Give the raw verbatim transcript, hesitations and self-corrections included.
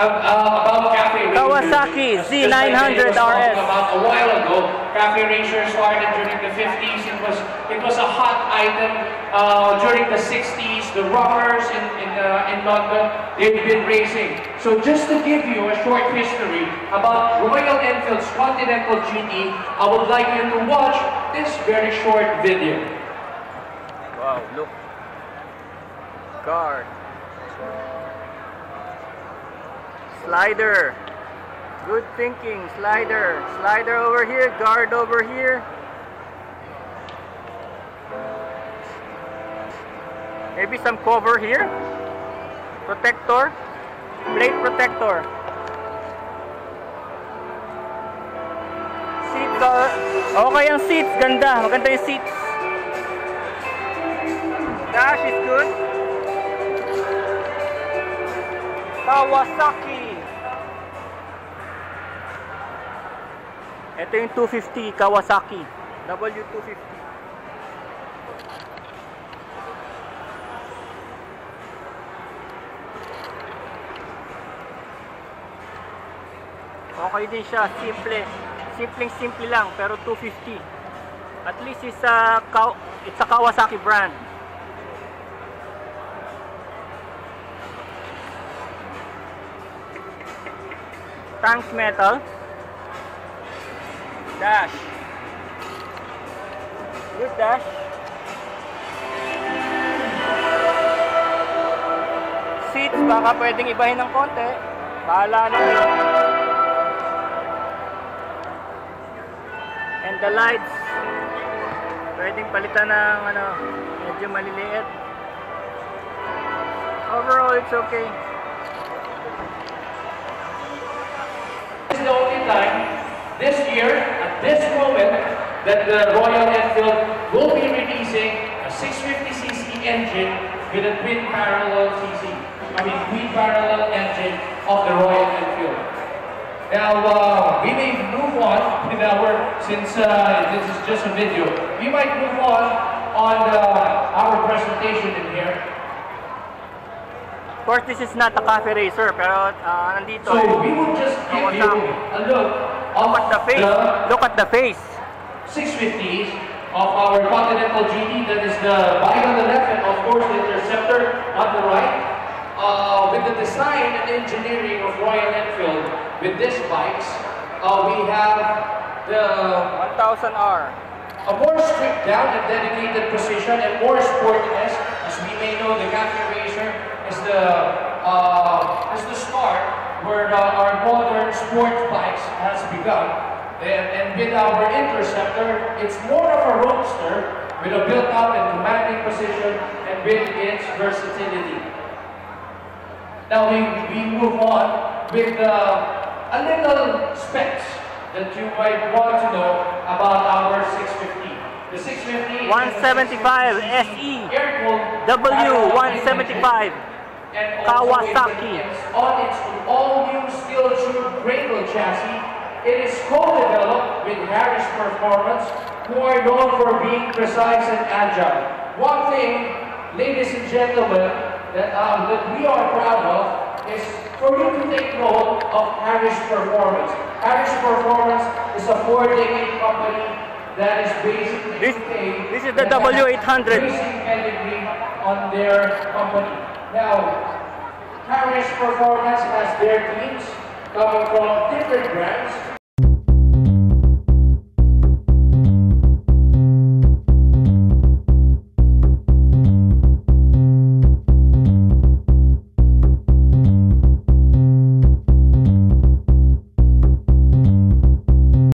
uh, about cafe racers. Kawasaki Z nine hundred R S. About a while ago, cafe racers started during the fifties. It was it was a hot item uh, during the sixties. The rockers in in, uh, in London, they've been racing. So just to give you a short history about Royal Enfield's Continental G T, I would like you to watch this very short video. Wow, look. Guard. Slider. Good thinking. Slider. Slider over here. Guard over here. Maybe some cover here. Protector. Plate protector. Seats are... Okay ang seats. Ganda. Maganda yung seats. Dash is good. Kawasaki. Ito yung two fifty Kawasaki W two fifty. Okay din siya, simple. Simpleng simple lang pero two fifty. At least it's a it's a Kawasaki brand. Tank metal. Dash. Good dash. Seats, baka pwedeng ibahin ng konti. Bahala na kayo. And the lights, pwedeng palitan ng ano, medyo maliliit. Overall, it's okay. This is the only time this year, at this moment, that the Royal Enfield will be releasing a six fifty c c engine with a twin parallel C C. I mean, twin parallel engine of the Royal Enfield. Now, uh, we may move on with our, since uh, this is just a video, we might move on on uh, our presentation in here. Of course, this is not a cafe racer, pero uh, nandito. So we will just give you a look Look at the face. The Look at the face. six fifties of our Continental G T. That is the bike on the left, and of course the Interceptor on the right. Uh, with the design and engineering of Royal Enfield with these bikes, uh, we have the one thousand R. A more stripped down and dedicated position and more sportiness. As we may know, the cafe racer is the uh, is the start where the, our modern sports bikes has begun. And, and with our Interceptor, it's more of a roadster with a built-up and commanding position and with its versatility. Now we, we move on with uh, a little specs that you might want to know about our six fifty. The six fifty one seventy-five S E W one seventy-five Kawasaki. On its all-new steel-tube cradle chassis, it is co-developed with Harris Performance, who are known for being precise and agile. One thing, ladies and gentlemen, that, um, that we are proud of is for you to take note of Harris Performance. Harris Performance is a four-decade company that is based in the This, U K. this is the W eight hundred. Racing pedigree on their company. Now, Harris Performance has their teams coming from different brands.